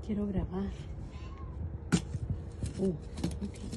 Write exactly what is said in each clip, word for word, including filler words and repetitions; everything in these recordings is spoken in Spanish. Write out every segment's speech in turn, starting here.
Quiero grabar. Uh, okay.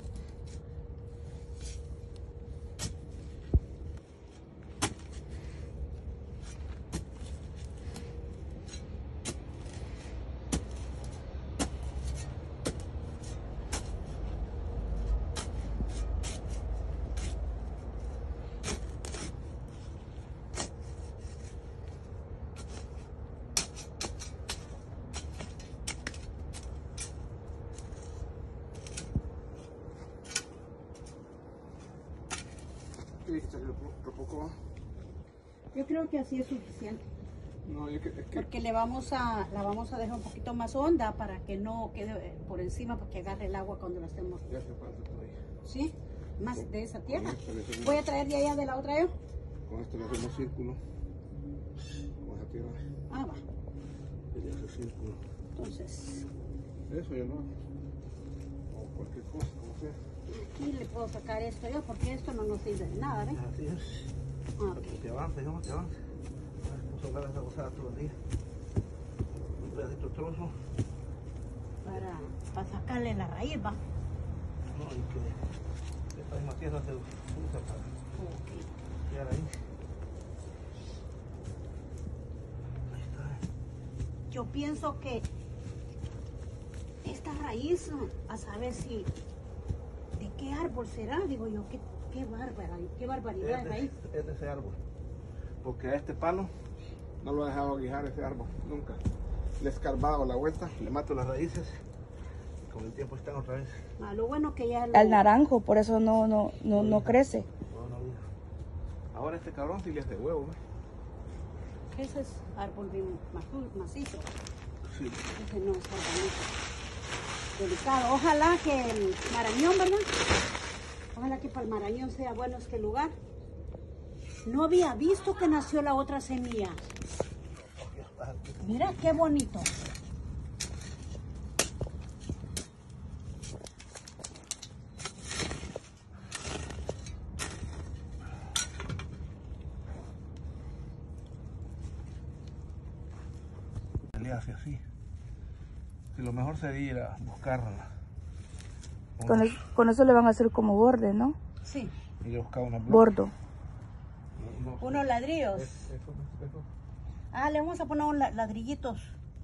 Yo creo que así es suficiente. No, yo que, es que... Porque le vamos a, la vamos a dejar un poquito más honda para que no quede por encima, para que agarre el agua cuando la estemos. Ya hace falta todavía. ¿Sí? Más Con, de esa tierra. Hacemos, voy a traer de allá de la otra yo. Con esto le hacemos círculo. Con esa tierra. Ah, va. Y le hace círculo. Entonces. Eso ya no. O cualquier cosa, como sea. Aquí le puedo sacar esto yo, porque esto no nos sirve de nada, ¿ves? Así es. Ah, okay. Te avanza, ¿no? Te avanza. Vamos a hablar esa gozada todos los días. Un pedacito de trozo. Para, para sacarle la raíz, va. No, y que esta misma tierra se usa para okay. quedar ahí. Ahí está. Yo pienso que esta raíz, a saber si, de qué árbol será, digo yo, qué, qué bárbara, qué barbaridad Es de, raíz. es de ese árbol. Porque a este palo no lo he dejado guijar ese árbol, nunca. Le he escarbado la vuelta, le mato las raíces y con el tiempo están otra vez. Ah, lo bueno que ya lo... Al naranjo, por eso no, no, no, no crece. No, no, ahora este cabrón sí le hace huevo, ¿no? Ese es árbol bien macizo. Sí. Ese no es árbol delicado. Ojalá que el Marañón, ¿verdad? Ojalá que para el Marañón sea bueno este lugar. No había visto que nació la otra semilla. Mira qué bonito. Le hace así. Si lo mejor sería ir a buscarla. Con, el, con eso le van a hacer como borde, ¿no? Sí. Y yo buscaba una bloque. Bordo. No, no, Unos ladrillos. Eso, eso, eso. Ah, le vamos a poner unos ladrillitos.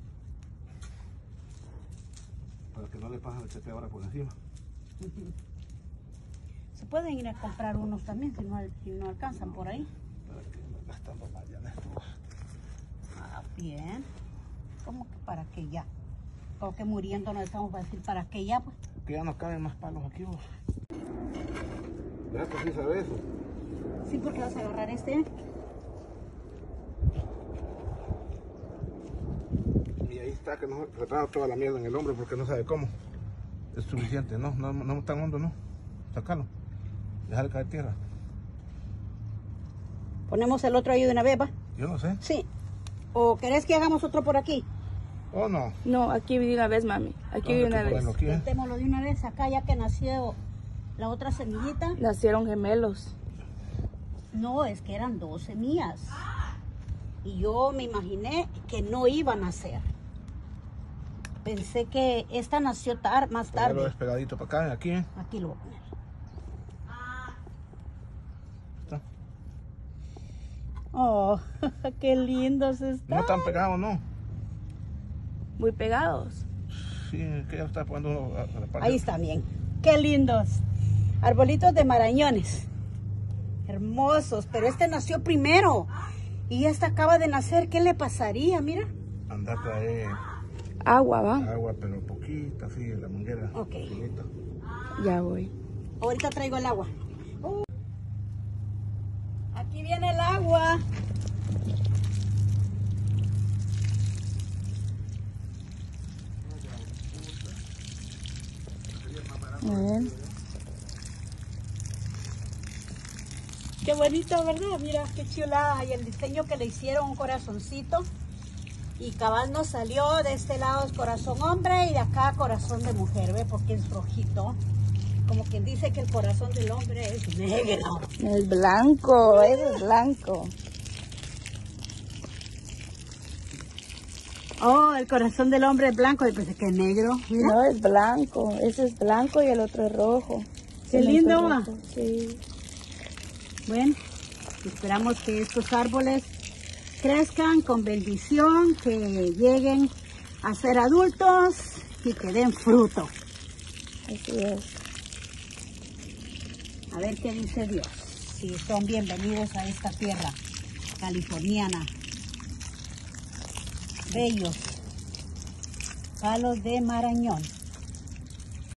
Para que no le pasen el chepe ahora por encima. Uh-huh. Se pueden ir a comprar unos también si no, si no alcanzan por ahí. Para que no gastamos más ya en estos. Ah, bien. ¿Cómo que para qué ya? Como que muriendo no estamos para decir para qué ya, pues. Que ya no caben más palos aquí, vos. ¿Verdad que sí sabes eso? Sí, porque vas a agarrar este. Y ahí está, que nos retrasa toda la mierda en el hombro porque no sabe cómo. Es suficiente, no, no, no tan hondo, no. Sácalo. Dejar caer tierra. Ponemos el otro ahí de una vez, ¿va? Yo no sé. Sí. ¿O querés que hagamos otro por aquí? ¿O no? No, aquí de una vez, mami. Aquí de una vez. Aquí, ¿eh? Metémoslo de una vez acá ya que nació la otra semillita. Nacieron gemelos. No, es que eran dos semillas. Y yo me imaginé que no iban a nacer. Pensé que esta nació tar más tarde. Ponerlo despegadito para acá, aquí, ¿eh? Aquí lo voy a poner. Está. Oh, qué lindos están. No están pegados, no. Muy pegados. Sí, que ya está poniendo uno a la parte. Ahí está bien. Qué lindos. Arbolitos de marañones. Hermosos, pero este nació primero. Y esta acaba de nacer. ¿Qué le pasaría? Mira. Anda a traer Agua, va. agua, pero poquita, así, en la manguera. Ok. Poquita. Ya voy. Ahorita traigo el agua. Uh. Aquí viene el agua. Muy bien. Qué bonito, ¿verdad? Mira, qué chulada. Y el diseño que le hicieron, un corazoncito. Y cabal nos salió de este lado es corazón hombre y de acá corazón de mujer, ¿ve? Porque es rojito. Como quien dice que el corazón del hombre es negro. Es blanco, es blanco. Oh, el corazón del hombre es blanco, y pensé que es negro. Mira. No, es blanco. Ese es blanco y el otro es rojo. Qué El lindo, otro va. rojo, sí. Bueno, esperamos que estos árboles crezcan con bendición, que lleguen a ser adultos y que den fruto. Así es. A ver qué dice Dios. Si son bienvenidos a esta tierra californiana. Bellos palos de marañón.